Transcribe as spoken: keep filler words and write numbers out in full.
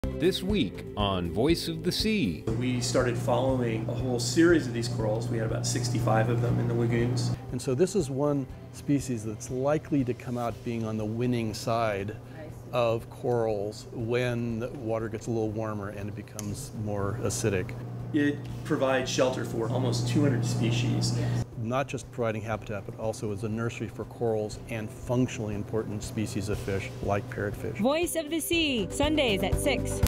This week on Voice of the Sea. We started following a whole series of these corals. We had about sixty-five of them in the lagoons. And so this is one species that's likely to come out being on the winning side of corals when the water gets a little warmer and it becomes more acidic. It provides shelter for almost two hundred species. Not just providing habitat, but also as a nursery for corals and functionally important species of fish like parrotfish. Voice of the Sea, Sundays at six.